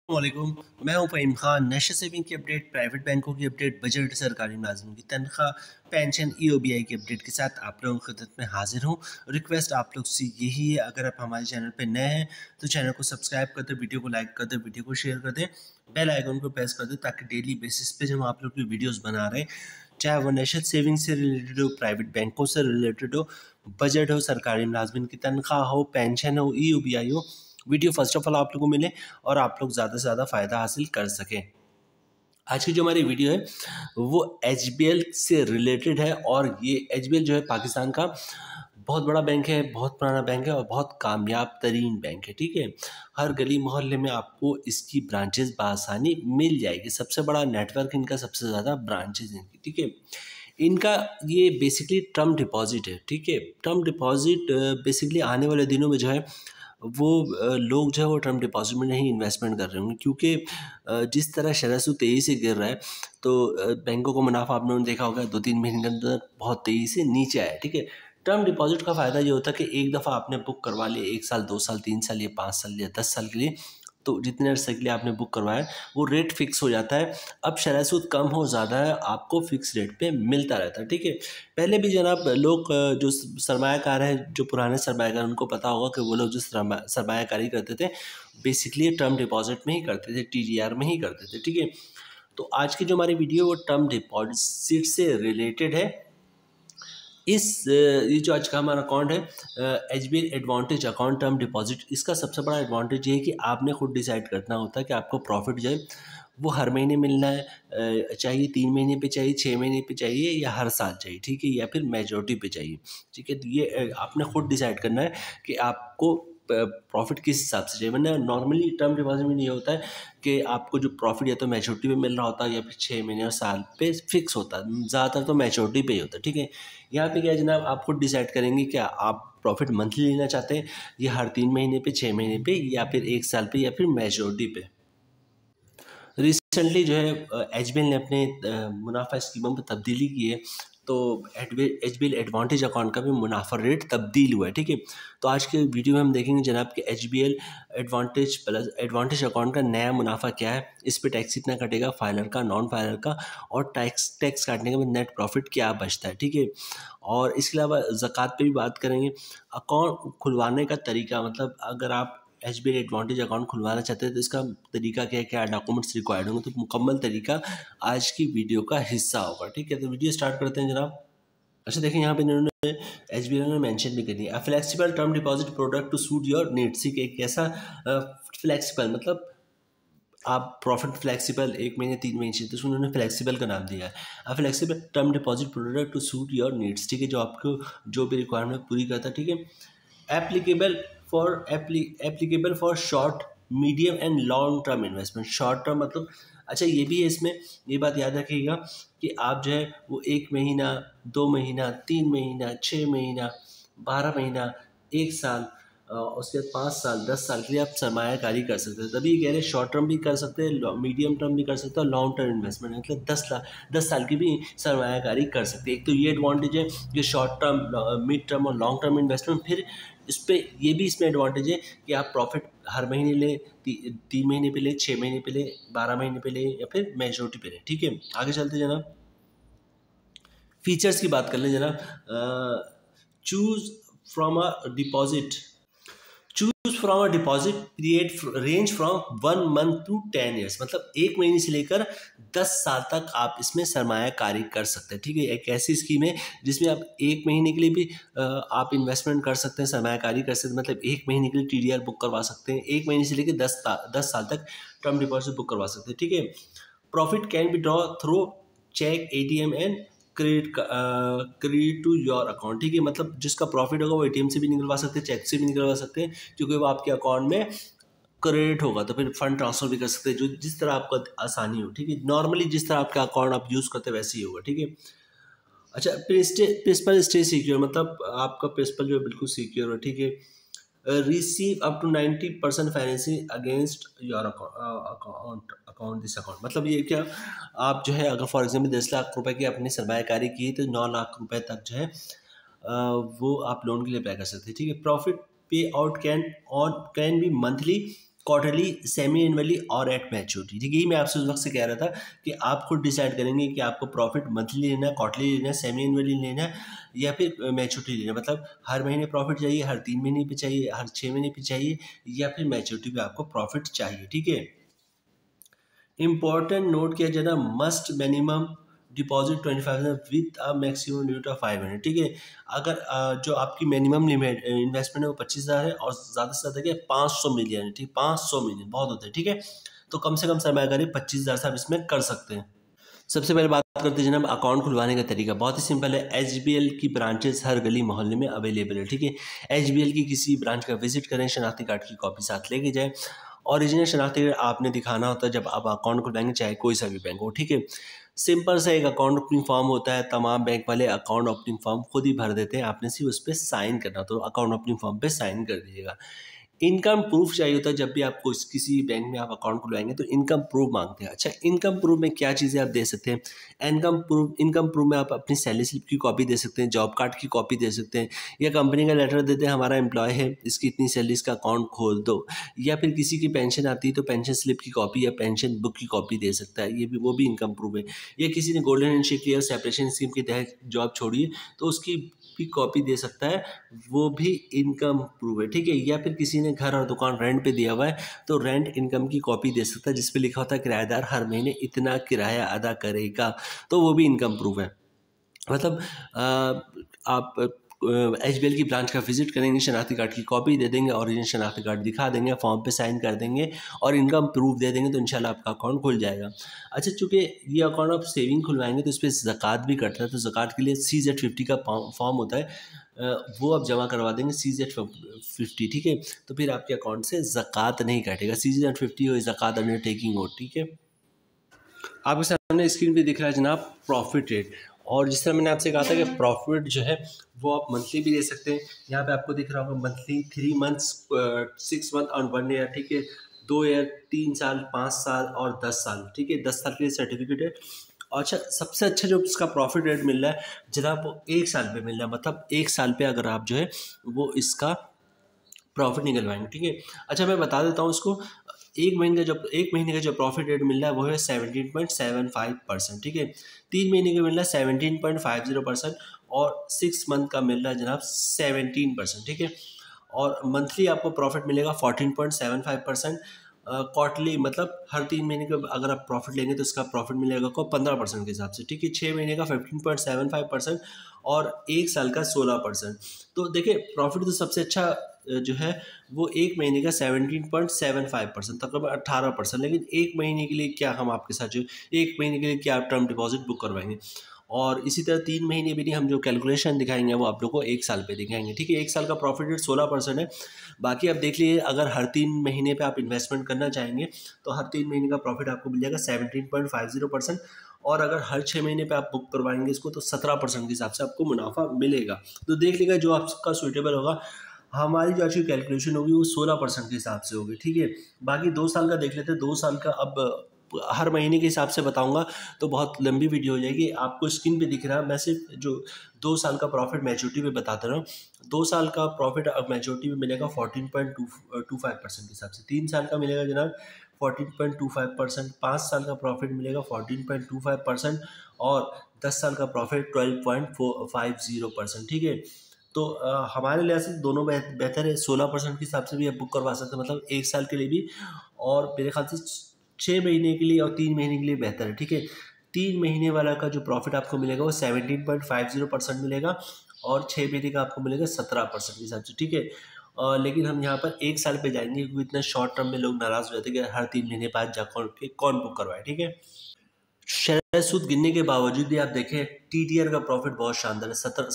वालेकुम। मैं हूं फ़हीम खान। नेशनल सेविंग की अपडेट, प्राइवेट बैंकों की अपडेट, बजट, सरकारी मुलाजमों की तनख्वाह, पेंशन, EOBI की अपडेट के साथ आप लोगों की खिदमत में हाजिर हूं। रिक्वेस्ट आप लोग से यही है, अगर आप हमारे चैनल पे नए हैं तो चैनल को सब्सक्राइब कर दें, वीडियो को लाइक कर दें, वीडियो को शेयर कर दें, बेल आइकन को प्रेस कर दें ताकि डेली बेसिस पे जब आप लोग की वीडियोज़ बना रहे हैं, चाहे वो नेशनल सेविंग से रिलेटेड हो, प्राइवेट बैंकों से रिलेटेड हो, बजट हो, सरकारी मुलाजमिन की तनख्वाह हो, पेंशन हो, EOBI हो, वीडियो फर्स्ट ऑफ ऑल आप लोगों को मिले और आप लोग ज़्यादा से ज़्यादा फ़ायदा हासिल कर सकें। आज की जो हमारी वीडियो है वो HBL से रिलेटेड है और ये HBL जो है पाकिस्तान का बहुत बड़ा बैंक है, बहुत पुराना बैंक है और बहुत कामयाब तरीन बैंक है। ठीक है, हर गली मोहल्ले में आपको इसकी ब्रांचेस बआसानी मिल जाएगी। सबसे बड़ा नेटवर्क इनका, सबसे ज़्यादा ब्रांचेस इनकी। ठीक है, इनका ये बेसिकली टर्म डिपॉजिट है। ठीक है, टर्म डिपॉजिट बेसिकली आने वाले दिनों में जो है वो लोग जो है वो टर्म डिपॉजिट में नहीं इन्वेस्टमेंट कर रहे होंगे, क्योंकि जिस तरह शरह सूद तेज़ी से गिर रहा है तो बैंकों को मुनाफा आप लोगों ने देखा होगा 2-3 महीने के अंदर बहुत तेज़ी से नीचे आया। ठीक है, टर्म डिपॉजिट का फ़ायदा ये होता है कि एक दफ़ा आपने बुक करवा लिया 1 साल, 2 साल, 3 साल या 5 साल या 10 साल के लिए, तो जितने अरसे के लिए आपने बुक करवाया वो रेट फिक्स हो जाता है। अब शरह सूद कम हो ज़्यादा है, आपको फिक्स रेट पे मिलता रहता है। ठीक है, पहले भी जनाब लोग जो सरमायाकार हैं, जो पुराने सरमायाकार, उनको पता होगा कि वो लोग जो सरमायाकारी करते थे बेसिकली टर्म डिपॉजिट में ही करते थे, TDR में ही करते थे। ठीक है, तो आज की जो हमारी वीडियो वो टर्म डिपॉजिट से रिलेटेड है। ये जो आज का हमारा अकाउंट है HBL advantage account term deposit, इसका सबसे बड़ा एडवांटेज ये है कि आपने खुद डिसाइड करना होता है कि आपको प्रॉफिट जो है वो हर महीने मिलना है, चाहिए 3 महीने पे चाहिए, 6 महीने पे चाहिए या हर साल चाहिए। ठीक है, या फिर मेजॉरिटी पे चाहिए। ठीक है, तो ये आपने खुद डिसाइड करना है कि आपको प्रॉफिट किस हिसाब से चाहिए। वरना नॉर्मली टर्म डिपॉजिट में ये होता है कि आपको जो प्रॉफिट या तो मैच्योरिटी पे मिल रहा होता है या फिर 6 महीने और साल पे फिक्स होता है, ज़्यादातर तो मैच्योरिटी पे ही होता है। ठीक है, यहाँ पे क्या है जनाब, आप खुद डिसाइड करेंगे क्या आप प्रॉफिट मंथली लेना चाहते हैं, या हर 3 महीने पे, 6 महीने पे, या फिर 1 साल पे, या फिर मैच्योरिटी पे। रिसेंटली जो है HBL ने अपने मुनाफा स्कीमों में तब्दीली की है, तो HBL एडवांटेज अकाउंट का भी मुनाफा रेट तब्दील हुआ है। ठीक है, तो आज के वीडियो में हम देखेंगे जनाब कि HBL advantage plus advantage account का नया मुनाफा क्या है, इस पे टैक्स कितना कटेगा, फाइलर का, नॉन फाइलर का, और टैक्स काटने के बाद नेट प्रॉफिट क्या बचता है। ठीक है, और इसके अलावा ज़कात पे भी बात करेंगे। अकाउंट खुलवाने का तरीका, मतलब अगर आप HBL एडवांटेज अकाउंट खुलवाना चाहते हैं तो इसका तरीका क्या है, क्या डॉक्यूमेंट्स रिक्वायर्ड होंगे, तो मुकम्मल तरीका आज की वीडियो का हिस्सा होगा। ठीक है, तो वीडियो स्टार्ट करते हैं जनाब। अच्छा देखिए, यहाँ पे इन्होंने HBL ने मेंशन भी करी है, flexible term deposit product to suit your needs. ठीक है, एक ऐसा फ्लेक्सिबल, मतलब आप प्रॉफिट फ्लेक्सिबल 1 महीने 3 महीने चाहिए तो उन्होंने फ्लेक्सिबल का नाम दिया है। Flexible term deposit product to suit your needs. ठीक है, जो आपको जो भी रिक्वायरमेंट पूरी करता है। ठीक है, applicable for short, medium and long term investment. Short term मतलब, अच्छा ये भी है इसमें, ये बात याद रखिएगा कि आप जो है वो 1 महीना, 2 महीना, 3 महीना, 6 महीना, 12 महीना, 1 साल, उसके बाद 5 साल, 10 साल के लिए आप सरमायाकारी कर सकते हैं। तभी ये कह रहे हैं शॉर्ट टर्म भी कर सकते हैं, मीडियम टर्म भी कर सकते हैं, और लॉन्ग टर्म इन्वेस्टमेंट मतलब 10 साल की भी सरमायाकारी कर सकते हैं। एक तो ये एडवांटेज है कि शॉर्ट टर्म, मिड टर्म और लॉन्ग टर्म इन्वेस्टमेंट। फिर इस पर ये भी इसमें एडवांटेज है कि आप प्रॉफिट हर महीने लें, 3 महीने पे लें, 6 महीने पे लें, 12 महीने पे लें, या फिर मेजोरिटी पे लें। ठीक है, आगे चलते जनाब, फीचर्स की बात कर लें जनाब। Choose from a deposit choose from a deposit period range from 1 month to 10 years, मतलब 1 महीने से लेकर 10 साल तक आप इसमें सरमायाकारी कर सकते हैं। ठीक है, एक ऐसी स्कीम है जिसमें आप 1 महीने के लिए भी आप इन्वेस्टमेंट कर सकते हैं, सरमायाकारी कर सकते हैं, मतलब 1 महीने के लिए TDR बुक करवा सकते हैं, 1 महीने से लेकर 10 साल तक टर्म डिपॉजिट बुक करवा सकते हैं। ठीक है, profit can be draw through cheque, ATM and credit to your account. ठीक है, मतलब जिसका प्रॉफिट होगा वो ATM से भी निकलवा सकते हैं, चेक से भी निकलवा सकते हैं, क्योंकि वो आपके अकाउंट में क्रेडिट होगा, तो फिर फंड ट्रांसफर भी कर सकते हैं, जो जिस तरह आपको आसानी हो। ठीक है, नॉर्मली जिस तरह आपका अकाउंट आप यूज़ करते हैं वैसे ही होगा। ठीक है, अच्छा प्रिंसिपल स्टे सिक्योर, मतलब आपका प्रिंसिपल जो है बिल्कुल सिक्योर है। ठीक है, receive up to 90% financing against your account this account, मतलब ये क्या, आप जो है अगर फॉर एग्जांपल 10 लाख रुपए की अपनी सरमायाकारी की तो 9 लाख रुपए तक जो है वो आप लोन के लिए अप्लाई कर सकते हैं। ठीक है, profit pay out can be monthly quarterly, semi annually और एट मैच्योरिटी। ठीक है, यही मैं आपसे उस वक्त से कह रहा था कि आप खुद डिसाइड करेंगे कि आपको प्रॉफिट मंथली लेना है, क्वार्टरली लेना है, सेमी एनुअली लेना है या फिर मैच्योरिटी लेना है। मतलब हर महीने प्रॉफिट चाहिए, हर 3 महीने पे चाहिए, हर 6 महीने पे चाहिए या फिर मैच्योरिटी पे आपको प्रॉफिट चाहिए। ठीक है, इंपॉर्टेंट नोट किया जाना, must minimum deposit 25,000 with a maximum limit of 500। ठीक है, अगर जो आपकी मिनिमम लिमिट इन्वेस्टमेंट है वो 25,000 है और ज़्यादा से ज़्यादा क्या 500 मिलियन है। ठीक, 500 मिलियन बहुत होते हैं। ठीक है, तो कम से कम सरमायाकारी 25,000 से आप इसमें कर सकते हैं। सबसे पहले बात करते हैं जनाब अकाउंट खुलवाने का तरीका। बहुत ही सिंपल है, एचबीएल की ब्रांचेस हर गली मोहल्ले में अवेलेबल है। ठीक है, एचबीएल की किसी ब्रांच का विजिट करें, शनाख्ती कार्ड की कॉपी साथ लेके जाएं। ओरिजिनल शनाख्ती कार्ड आपने दिखाना होता है जब आप अकाउंट खुलवाएंगे, चाहे कोई सा भी बैंक हो। ठीक है, सिंपल सा एक अकाउंट ओपनिंग फॉर्म होता है, तमाम बैंक वाले अकाउंट ओपनिंग फॉर्म खुद ही भर देते हैं, आपने सिर्फ उस पर साइन करना, तो अकाउंट ओपनिंग फॉर्म पे साइन कर दीजिएगा। इनकम प्रूफ चाहिए होता है जब भी आपको किसी बैंक में आप अकाउंट खुलवाएंगे तो इनकम प्रूफ मांगते हैं। अच्छा, इनकम प्रूफ में क्या चीज़ें आप दे सकते हैं? इनकम प्रूफ में आप अपनी सैलरी स्लिप की कॉपी दे सकते हैं, जॉब कार्ड की कॉपी दे सकते हैं, या कंपनी का लेटर देते हैं हमारा एम्प्लॉय है, इसकी इतनी सैलरी, इसका अकाउंट खोल दो, या फिर किसी की पेंशन आती है तो पेंशन स्लिप की कॉपी या पेंशन बुक की कॉपी दे सकता है, ये भी वो भी इनकम प्रूफ है। या किसी ने गोल्डन हैंडशेक लिया, सेपरेशन स्कीम के तहत जॉब छोड़ी है तो उसकी भी कॉपी दे सकता है, वो भी इनकम प्रूफ है। ठीक है, या फिर किसी ने घर और दुकान रेंट पे दिया हुआ है तो रेंट इनकम की कॉपी दे सकता है जिसपे लिखा होता है किराएदार हर महीने इतना किराया अदा करेगा, तो वो भी इनकम प्रूफ है। मतलब आप एचबीएल की ब्रांच का विजिट करेंगे, शनाख्ती कार्ड की कॉपी दे देंगे, ओरिजिनल शनाख्ती कार्ड दिखा देंगे, फॉर्म पे साइन कर देंगे और इनकम प्रूफ दे देंगे तो इंशाल्लाह आपका अकाउंट खुल जाएगा। अच्छा, चूँकि ये अकाउंट आप सेविंग खुलवाएंगे तो इस पर ज़कात भी कटता है, तो ज़कात के लिए CZ50 का फॉर्म होता है, वो आप जमा करवा देंगे CZ50। ठीक है, तो फिर आपके अकाउंट से ज़कात नहीं कटेगा। CZ50 हो, ज़कात अंडरटेकिंग हो। ठीक है, आपके सामने स्क्रीन पे दिख रहा है जनाब प्रॉफिट रेट, और जिस तरह मैंने आपसे कहा था कि प्रॉफिट जो है वो आप मंथली भी दे सकते हैं। यहाँ पे आपको दिख रहा होगा मंथली, 3 मंथ्स, 6 मंथ और 1 ईयर। ठीक है, 2 ईयर, 3 साल, 5 साल और 10 साल। ठीक है, 10 साल के लिए सर्टिफिकेट है। और अच्छा, सबसे अच्छा जो इसका प्रॉफिट रेट मिल रहा है जनाब वो 1 साल पे मिल रहा है। मतलब 1 साल पे अगर आप जो है वो इसका प्रॉफिट निकलवाएंगे। ठीक है, अच्छा मैं बता देता हूँ इसको, एक महीने का जो प्रॉफिट रेट मिल रहा है वो है 17.75%। ठीक है, 3 महीने का मिल रहा है 17.50%, और 6 मंथ का मिल रहा है जनाब 17%। ठीक है, और मंथली आपको प्रॉफिट मिलेगा 14.75%। क्वार्टरली मतलब हर 3 महीने का अगर आप प्रॉफिट लेंगे तो इसका प्रॉफिट मिलेगा आपको 15% के हिसाब से। ठीक है, 6 महीने का 15.75% और 1 साल का 16%। तो देखिए प्रॉफिट तो सबसे अच्छा जो है वो 1 महीने का 17.75%, तकरीबन 18%। लेकिन 1 महीने के लिए क्या हम आपके साथ जो 1 महीने के लिए क्या आप टर्म डिपॉजिट बुक करवाएंगे, और इसी तरह 3 महीने भी नहीं, हम जो कैलकुलेशन दिखाएंगे वो आप लोग को 1 साल पे दिखाएंगे। ठीक है, 1 साल का प्रॉफिट रेट 16% है। बाकी आप देख लीजिए, अगर हर 3 महीने पे आप इन्वेस्टमेंट करना चाहेंगे तो हर 3 महीने का प्रॉफिट आपको मिल जाएगा 17.50%, और अगर हर 6 महीने पे आप बुक करवाएंगे इसको तो 17% के हिसाब से आपको मुनाफा मिलेगा। तो देख लीजिएगा जो आपका सूटेबल होगा। हमारी जो अच्छी कैलकुलेशन होगी वो 16% के हिसाब से होगी। ठीक है, बाकी 2 साल का देख लेते हैं। 2 साल का अब हर महीने के हिसाब से बताऊंगा तो बहुत लंबी वीडियो हो जाएगी। आपको स्क्रीन पे दिख रहा है, मैं सिर्फ जो 2 साल का प्रॉफिट मैच्योरिटी पे बताता रहा हूँ। 2 साल का प्रॉफिट अब मैच्योरिटी में मिलेगा 14.25% के हिसाब से। 3 साल का मिलेगा जनाब 14.25%। 5 साल का प्रॉफिट मिलेगा 14.25%, और 10 साल का प्रॉफिट 12.50%। ठीक है, तो हमारे लिहाज से दोनों बेहतर है। 16% के हिसाब से भी आप बुक करवा सकते हैं, मतलब 1 साल के लिए भी, और मेरे ख्याल से 6 महीने के लिए और 3 महीने के लिए बेहतर है। ठीक है, 3 महीने वाला का जो प्रॉफिट आपको मिलेगा वो 17.50% मिलेगा, और 6 महीने का आपको मिलेगा 17% के हिसाब से। ठीक है, लेकिन हम यहाँ पर 1 साल पे जाएंगे क्योंकि इतना शॉर्ट टर्म में लोग नाराज़ हो जाते हैं कि हर 3 महीने बाद जाकर के कौन बुक करवाए। ठीक है, शेयर सूद गिनने के बावजूद भी आप देखें TDR का प्रॉफिट बहुत शानदार है,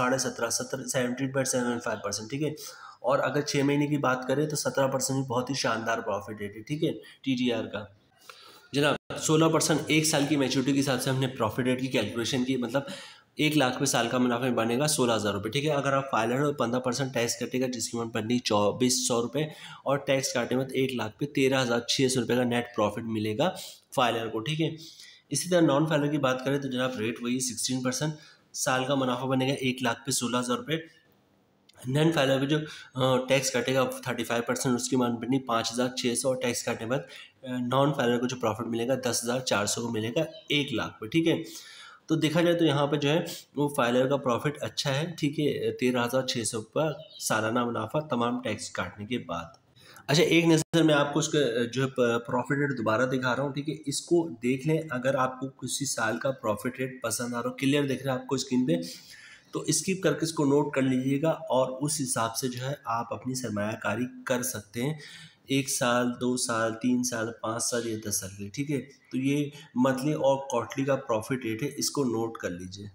17.5%। ठीक है, और अगर 6 महीने की बात करें तो 17% भी बहुत ही शानदार प्रॉफिट रेट है। ठीक है, TDR का जनाब 16%। 1 साल की मैच्योरिटी के हिसाब से हमने प्रॉफिट रेट की कैलकुलेशन की, मतलब 1 लाख पे साल का मुनाफा बनेगा 16,000 रुपये। ठीक है, अगर आप फाइलर हो 15% टैक्स कटेगा जिसकी अमाउंट बननी 2400 रुपये, और टैक्स काटे में 1 लाख पे 13,600 रुपये का नेट प्रॉफिट मिलेगा फाइलर को। ठीक है, इसी तरह नॉन फाइलर की बात करें तो जनाब रेट वही 16%। साल का मुनाफा बनेगा 1 लाख पे 16,000 रुपये, नॉन फाइलर पे जो टैक्स कटेगा 35%, उसकी मानपनी 5,600, और टैक्स काटने के बाद नॉन फाइलर को जो प्रॉफिट मिलेगा 10,400 को मिलेगा 1 लाख पे, ठीक है। तो देखा जाए तो यहाँ पे जो है वो फाइलर का प्रॉफिट अच्छा है, ठीक है, 13,600 का सालाना मुनाफा तमाम टैक्स काटने के बाद। अच्छा, एक नज़र मैं आपको उसका जो है प्रॉफिट रेट दोबारा दिखा रहा हूँ, ठीक है, इसको देख लें। अगर आपको किसी साल का प्रॉफिट रेट पसंद आ रहा हो, क्लियर दिख रहा है आपको स्क्रीन पे, तो स्किप करके इसको नोट कर लीजिएगा और उस हिसाब से जो है आप अपनी सरमायाकारी कर सकते हैं, 1 साल, 2 साल, 3 साल, 5 साल या 10 साल के लिए, ठीक है। तो ये मंथली और क्वार्टरली का प्रॉफिट रेट है, इसको नोट कर लीजिए।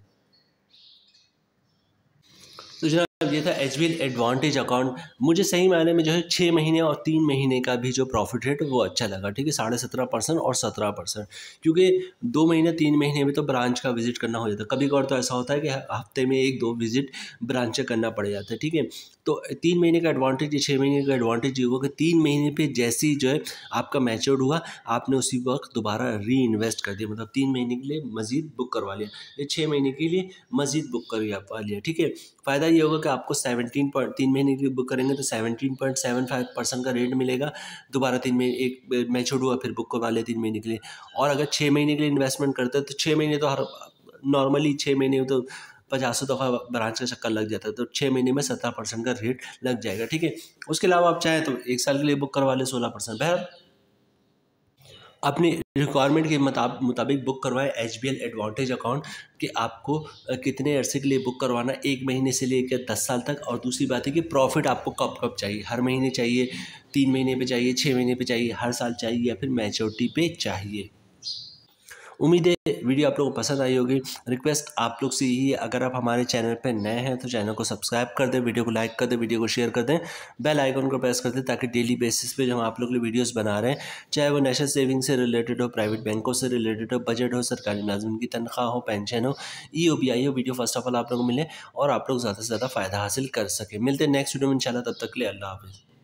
तो जनाब ये था एचबीएल एडवांटेज अकाउंट। मुझे सही मायने में जो है 6 महीने और 3 महीने का भी जो प्रॉफिट रेट वो अच्छा लगा, ठीक है, 17.5% और 17%, क्योंकि 2 महीने 3 महीने में तो ब्रांच का विजिट करना हो जाता है। कभी कभार तो ऐसा होता है कि हफ्ते में 1-2 विजिट ब्रांच करना पड़ जाता है, ठीक है। तो 3 महीने का एडवांटेज या 6 महीने का एडवांटेज ये होगा कि 3 महीने पे जैसे ही जो है आपका मैच्योर्ड हुआ, आपने उसी वक्त दोबारा री इन्वेस्ट कर दिया, मतलब 3 महीने के लिए मजीद बुक करवा लिया, या 6 महीने के लिए मजीद बुक करवा लिया, ठीक है। फ़ायदा ये होगा कि आपको 3 महीने के लिए बुक करेंगे तो 17.75% का रेट मिलेगा। दोबारा 3 महीने एक मैच्योर्ड हुआ फिर बुक करवा लिया 3 महीने के लिए। और अगर 6 महीने के लिए इन्वेस्टमेंट करते हैं तो 6 महीने तो हर नॉर्मली 6 महीने में तो 50 दफ़ा ब्रांच का चक्कर लग जाता है, तो 6 महीने में 17% का रेट लग जाएगा, ठीक है। उसके अलावा आप चाहें तो 1 साल के लिए बुक करवा लें 16%। बहरहाल अपनी रिक्वायरमेंट के मुताबिक बुक करवाएं एचबीएल एडवांटेज अकाउंट, कि आपको कितने अरसे के लिए बुक करवाना, 1 महीने से लेकर 10 साल तक। और दूसरी बात है कि प्रॉफिट आपको कब कब चाहिए, हर महीने चाहिए, 3 महीने पे चाहिए, 6 महीने पे चाहिए, हर साल चाहिए, या फिर मैच्योरिटी पे चाहिए। उम्मीद है वीडियो आप लोगों को पसंद आई होगी। रिक्वेस्ट आप लोग से यही है, अगर आप हमारे चैनल पर नए हैं तो चैनल को सब्सक्राइब कर दें, वीडियो को लाइक कर दें, वीडियो को शेयर कर दें, बेल आइकन को प्रेस कर दें, ताकि डेली बेसिस पे जो हम आप लोग के लिए वीडियोस बना रहे हैं, चाहे वो नेशनल सेविंग से रिलेटेड हो, प्राइवेट बैंकों से रिलेटेड हो, बजट हो, सरकारी मुलाजिम की तनख्वाह हो, पेंशन हो, EOBI हो, वीडियो फर्स्ट ऑफ ऑल आप लोगों को मिले और आप लोग ज़्यादा से ज़्यादा फ़ायदा हासिल कर सकें। मिलते हैं नेक्स्ट वीडियो में इंशाल्लाह, तब तक के लिए अल्लाह हाफ़िज़।